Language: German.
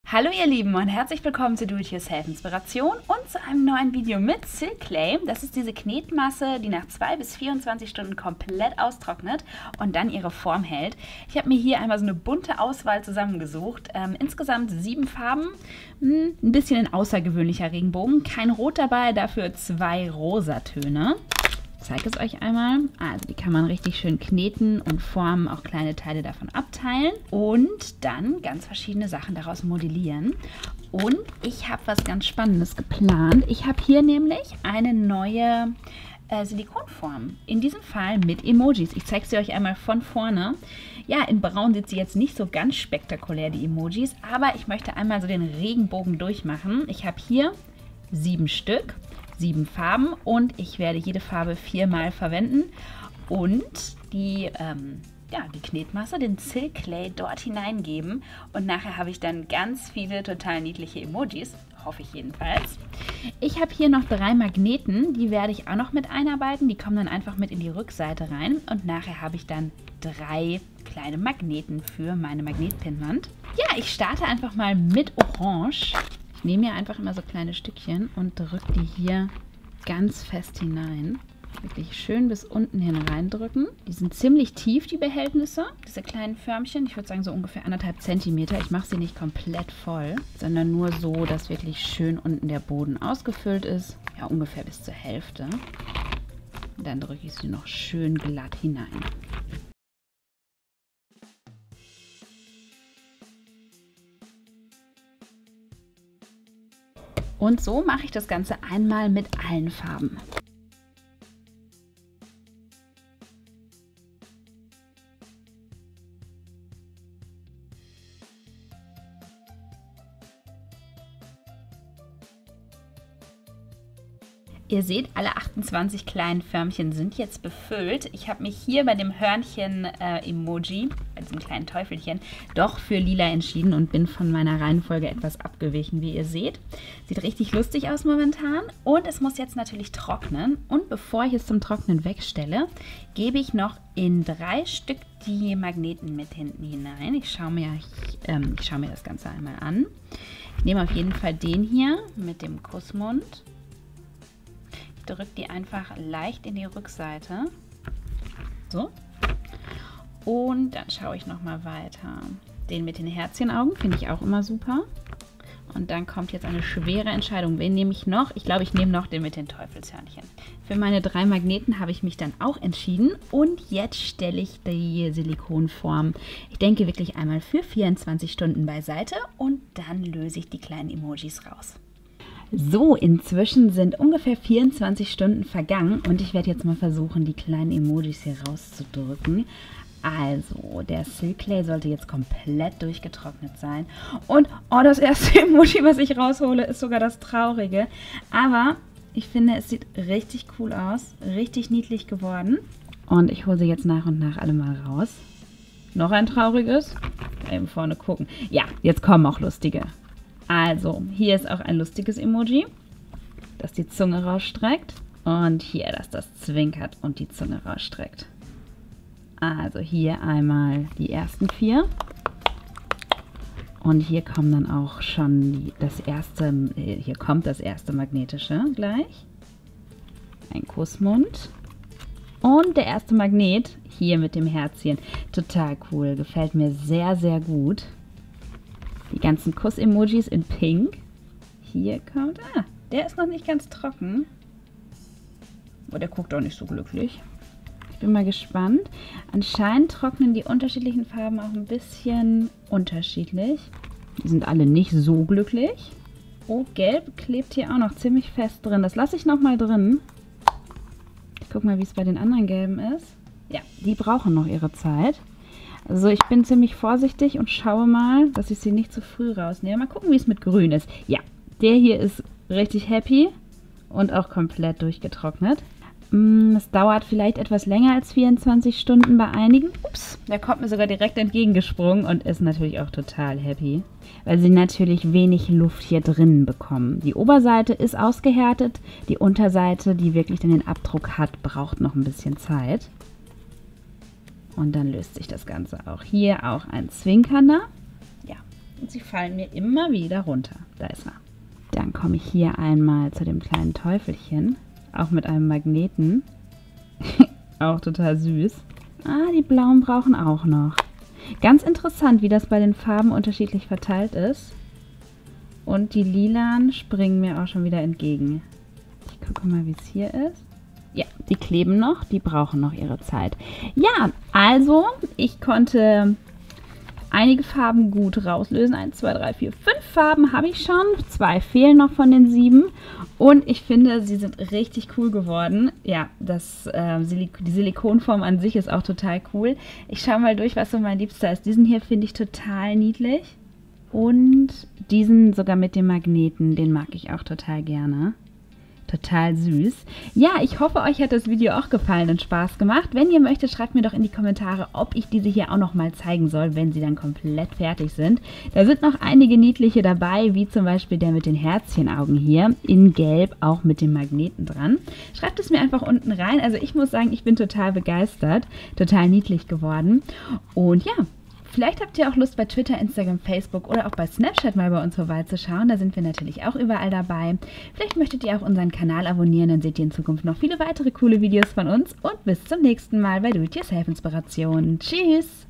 Hallo ihr Lieben und herzlich willkommen zu Do-It-Yourself Inspiration und zu einem neuen Video mit Silk Clay. Das ist diese Knetmasse, die nach 2 bis 24 Stunden komplett austrocknet und dann ihre Form hält. Ich habe mir hier einmal so eine bunte Auswahl zusammengesucht. Insgesamt 7 Farben, ein bisschen ein außergewöhnlicher Regenbogen. Kein Rot dabei, dafür 2 Rosatöne. Ich zeige es euch einmal. Also die kann man richtig schön kneten und formen, auch kleine Teile davon abteilen und dann ganz verschiedene Sachen daraus modellieren. Und ich habe was ganz Spannendes geplant. Ich habe hier nämlich eine neue Silikonform. In diesem Fall mit Emojis. Ich zeige sie euch einmal von vorne. Ja, in Braun sieht sie jetzt nicht so ganz spektakulär, die Emojis, aber ich möchte einmal so den Regenbogen durchmachen. Ich habe hier 7 Stück. 7 Farben und ich werde jede Farbe 4-mal verwenden und die Knetmasse, den Silk Clay dort hineingeben und nachher habe ich dann ganz viele total niedliche Emojis, hoffe ich jedenfalls. Ich habe hier noch 3 Magneten, die werde ich auch noch mit einarbeiten, die kommen dann einfach mit in die Rückseite rein und nachher habe ich dann 3 kleine Magneten für meine Magnetpinnwand. Ja, ich starte einfach mal mit Orange. Ich nehme mir einfach immer so kleine Stückchen und drücke die hier ganz fest hinein. Wirklich schön bis unten hin reindrücken. Die sind ziemlich tief, die Behältnisse, diese kleinen Förmchen. Ich würde sagen so ungefähr 1,5 Zentimeter. Ich mache sie nicht komplett voll, sondern nur so, dass wirklich schön unten der Boden ausgefüllt ist. Ja, ungefähr bis zur Hälfte. Und dann drücke ich sie noch schön glatt hinein. Und so mache ich das Ganze einmal mit allen Farben. Ihr seht, alle 28 kleinen Förmchen sind jetzt befüllt. Ich habe mich hier bei dem Hörnchen-Emoji, bei diesem kleinen Teufelchen, doch für lila entschieden und bin von meiner Reihenfolge etwas abgewichen, wie ihr seht. Sieht richtig lustig aus momentan und es muss jetzt natürlich trocknen. Und bevor ich es zum Trocknen wegstelle, gebe ich noch in 3 Stück die Magneten mit hinten hinein. Ich schaue mir das Ganze einmal an. Ich nehme auf jeden Fall den hier mit dem Kussmund. Drückt die einfach leicht in die Rückseite. So. Und dann schaue ich nochmal weiter. Den mit den Herzchenaugen finde ich auch immer super. Und dann kommt jetzt eine schwere Entscheidung. Wen nehme ich noch? Ich glaube, ich nehme noch den mit den Teufelshörnchen. Für meine 3 Magneten habe ich mich dann auch entschieden. Und jetzt stelle ich die Silikonform, ich denke wirklich einmal für 24 Stunden beiseite. Und dann löse ich die kleinen Emojis raus. So, inzwischen sind ungefähr 24 Stunden vergangen und ich werde jetzt mal versuchen, die kleinen Emojis hier rauszudrücken. Also, der Silk Clay sollte jetzt komplett durchgetrocknet sein. Und, oh, das erste Emoji, was ich raushole, ist sogar das Traurige. Aber ich finde, es sieht richtig cool aus, richtig niedlich geworden. Und ich hole sie jetzt nach und nach alle mal raus. Noch ein trauriges. Eben vorne gucken. Ja, jetzt kommen auch lustige. Also, hier ist auch ein lustiges Emoji, das die Zunge rausstreckt. Und hier, das das zwinkert und die Zunge rausstreckt. Also hier einmal die ersten 4. Und hier kommen dann auch schon hier kommt das erste magnetische gleich. Ein Kussmund. Und der erste Magnet, hier mit dem Herzchen. Total cool, gefällt mir sehr, sehr gut. Die ganzen Kuss-Emojis in Pink. Hier kommt... der ist noch nicht ganz trocken. Aber der guckt auch nicht so glücklich. Ich bin mal gespannt. Anscheinend trocknen die unterschiedlichen Farben auch ein bisschen unterschiedlich. Die sind alle nicht so glücklich. Oh, Gelb klebt hier auch noch ziemlich fest drin. Das lasse ich noch mal drin. Ich gucke mal, wie es bei den anderen Gelben ist. Ja, die brauchen noch ihre Zeit. Also ich bin ziemlich vorsichtig und schaue mal, dass ich sie nicht zu früh rausnehme. Mal gucken, wie es mit Grün ist. Ja, der hier ist richtig happy und auch komplett durchgetrocknet. Es dauert vielleicht etwas länger als 24 Stunden bei einigen. Ups, der kommt mir sogar direkt entgegengesprungen und ist natürlich auch total happy, weil sie natürlich wenig Luft hier drinnen bekommen. Die Oberseite ist ausgehärtet, die Unterseite, die wirklich dann den Abdruck hat, braucht noch ein bisschen Zeit. Und dann löst sich das Ganze auch. Hier auch ein zwinkernder. Ja, Und sie fallen mir immer wieder runter. Da ist er. Dann komme ich hier einmal zu dem kleinen Teufelchen. Auch mit einem Magneten. Auch total süß. Ah, die blauen brauchen auch noch. Ganz interessant, wie das bei den Farben unterschiedlich verteilt ist. Und die lilanen springen mir auch schon wieder entgegen. Ich gucke mal, wie es hier ist. Ja, die kleben noch, die brauchen noch ihre Zeit. Ja, also ich konnte einige Farben gut rauslösen. 1, 2, 3, 4, 5 Farben habe ich schon. 2 fehlen noch von den 7. Und ich finde, sie sind richtig cool geworden. Ja, die Silikonform an sich ist auch total cool. Ich schaue mal durch, was so mein Liebster ist. Diesen hier finde ich total niedlich. Und diesen sogar mit dem Magneten, den mag ich auch total gerne. Total süß. Ja, ich hoffe, euch hat das Video auch gefallen und Spaß gemacht. Wenn ihr möchtet, schreibt mir doch in die Kommentare, ob ich diese hier auch nochmal zeigen soll, wenn sie dann komplett fertig sind. Da sind noch einige niedliche dabei, wie zum Beispiel der mit den Herzchenaugen hier, in Gelb, auch mit dem Magneten dran. Schreibt es mir einfach unten rein. Also ich muss sagen, ich bin total begeistert, total niedlich geworden. Und ja, vielleicht habt ihr auch Lust, bei Twitter, Instagram, Facebook oder auch bei Snapchat mal bei uns vorbeizuschauen. Da sind wir natürlich auch überall dabei. Vielleicht möchtet ihr auch unseren Kanal abonnieren, dann seht ihr in Zukunft noch viele weitere coole Videos von uns. Und bis zum nächsten Mal bei Do-It-Yourself Inspiration. Tschüss!